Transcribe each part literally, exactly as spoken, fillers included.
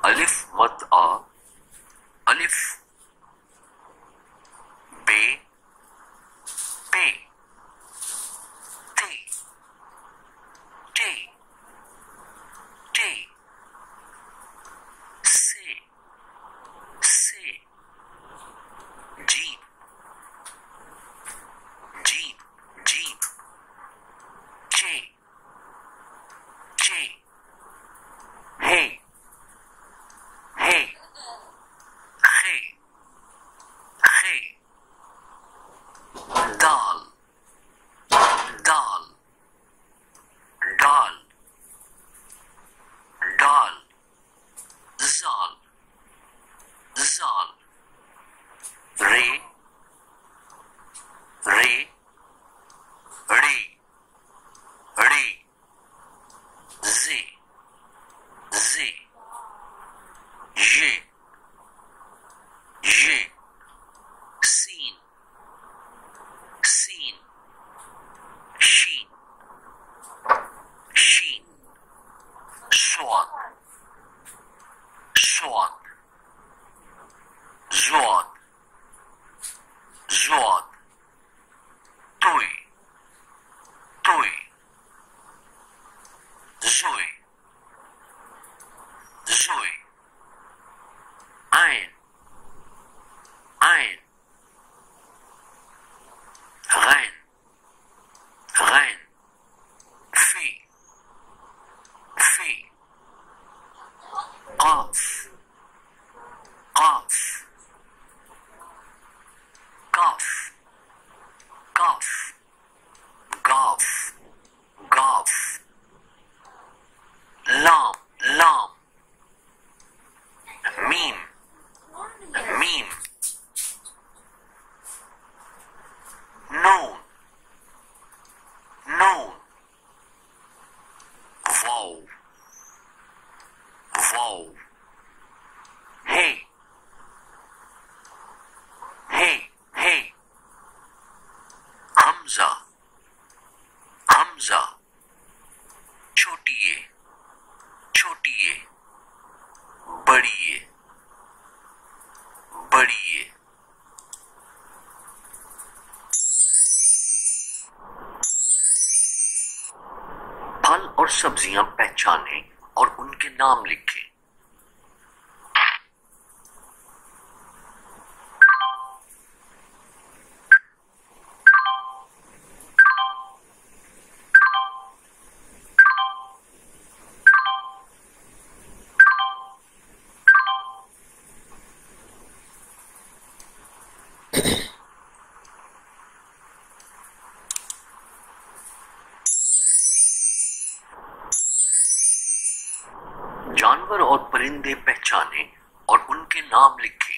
अलिफ मत आ, अलिफ बे पे ते टे टे से से जीप जीप जीप चे चे हे हे खे खे दाल दाल डाल डाल जाल जाल रे रे रे रे जे जे ये ये सीन सीन शीन शीन स्वाद स्वाद ज़्वाद ज़्वाद तुई तुई ज़ुई ज़ुई आइन आइन गैन गैन फी फी काफ काफ काफ काफ गाफ गाफ लाम लाम मीम मीम नून नून वाव वाव हे हे हे हमजा हमजा छोटी ए छोटी ए बड़ी ए बड़ी ए फल और सब्जियां पहचानें और उनके नाम लिखें। जानवर और परिंदे पहचानें और उनके नाम लिखें।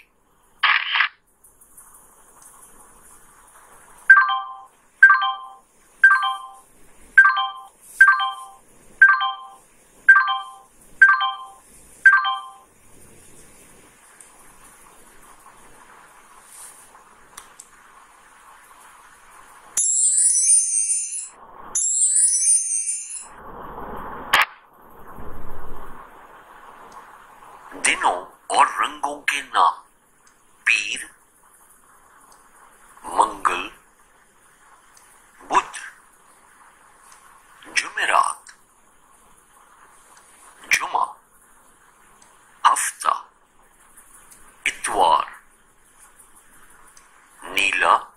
दिनों और रंगों के नाम। पीर, मंगल, बुध, जुमेरात, जुमा, हफ्ता, इतवार, नीला,